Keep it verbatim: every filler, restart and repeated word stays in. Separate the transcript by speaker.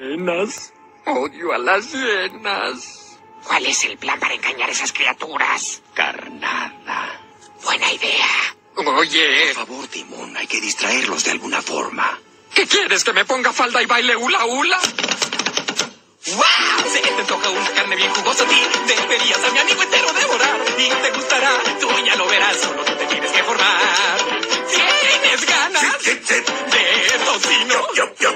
Speaker 1: Hienas. Odio a las hienas.
Speaker 2: ¿Cuál es el plan para engañar a esas criaturas?
Speaker 1: Carnada.
Speaker 2: Buena idea.
Speaker 1: Oye.
Speaker 3: Por favor, Timón, hay que distraerlos de alguna forma.
Speaker 1: ¿Qué quieres, que me ponga falda y baile hula hula? ¡Wow! Sé que te toca una carne bien jugosa a ti. Deberías a mi amigo entero devorar. Y te gustará, tú ya lo verás. Solo tú te tienes que formar. ¿Tienes ganas
Speaker 3: Sí, sí, sí.
Speaker 1: de tocino?
Speaker 3: Yo, yo, yo.